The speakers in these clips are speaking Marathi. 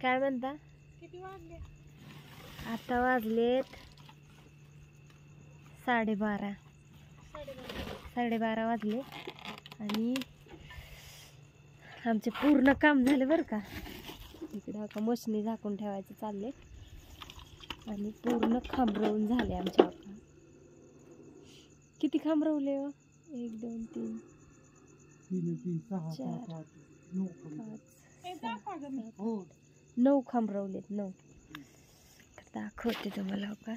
काय म्हणता? किती वाजले? आता वाजलेत 12:30. 12:30 वाजले आणि आमचे पूर्ण काम झाले बरं का. इकडे आता मशनी झाकून ठेवायचं चालले आणि पूर्ण खांबरवून झाले आमच्या आता. किती खांबरवले हो? 1 2 3 6 7 8 9 खांबरवलेत. 9 दाखवते तुम्हाला हो का.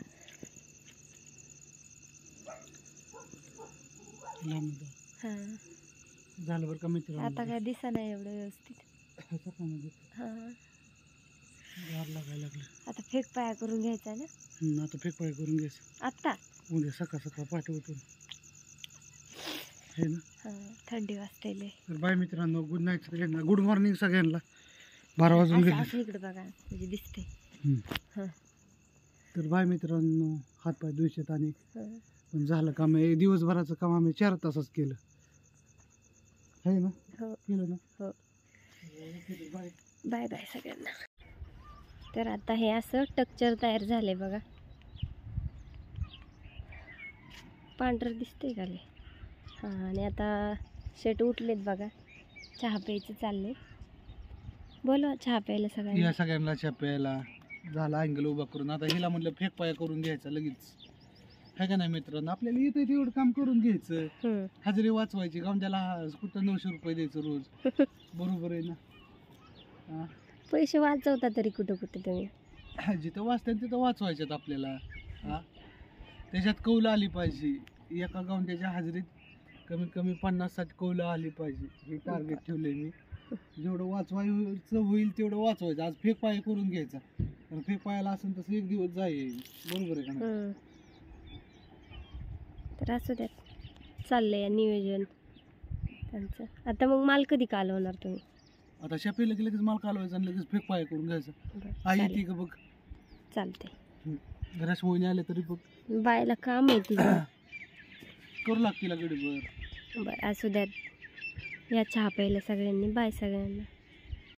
हा झालं बरं का मित्रांनो. आता काय दिसा नाही एवढं व्यवस्थित. हा लागायला लागलं. आता फेक पाया करून घ्यायचा ना. आता फेक पाय करून घ्यायचं आता उद्या सकाळ सकाळ पाठी उठून आहे ना. हा थंडी वाजते लय. तर बाय मित्रांनो, गुड नाईट सगळ्यांना, गुड मॉर्निंग सगळ्यांना. 12 वाजून गेले. असं इकडे बघा म्हणजे दिसते. हा तर बाय मित्रांनो, हात पाय धुयचेत आणि हा. पण झालं काम. हे दिवसभराचं काम आम्ही 4 तासच केलं आहे ना. हो केलं ना. हो. बाय बाय बाय सगळ्यांना. तर आता हे असं टक्चर तयार झाले बघा. पांढरं दिसतंय का लय. हां आणि आता शेट उठलेत बघा. चहा प्यायचं चालले. बोला चहा प्यायला सगळ्यांना. या सगळ्यांना चहा प्यायला. झाला अँगल उभा करून. आता हिला म्हटलं फेक पाया करून घ्यायचा लगेच, है का नाही मित्रांनो. आपल्याला येतं तेवढं काम करून घ्यायचं. हजेरी वाचवायची. गावंड्याला कुठं 900 रुपये द्यायचं रोज. बरोबर आहे ना. हां पैसे वाचवता तरी कुठं कुठं तुम्ही. जिथं वाचतात तिथं वाचवायच्यात आपल्याला. हां त्याच्यात कौलं आली पाहिजे. एका गावंड्याच्या हजेरीत कमीत कमी 50-60 कौलं आली पाहिजे. हे टार्गेट ठेवलंय मी. जेवढं वाचवायचं होईल तेवढं वाचवायचं. आज फेक पाया करून घ्यायचा. कारण फेक पायाला असेल तसं 1 दिवस जाईल. बरोबर आहे का नाही. तर असू द्यात. चाललंय नियोजन त्यांचं. आता मग माल कधी कालवणार तुम्ही? आता शपीला की लगेच माल कालवायचा आणि लगेच फेक पाया करून घ्यायचा. आई येते का बघ. चालतंय. घराच मोहिनी आले तरी बघ. बायला काम आहे तुझं. करू लागते गडीभर. बरं असू द्यात. या चहा प्यायला सगळ्यांनी. बाय सगळ्यांना.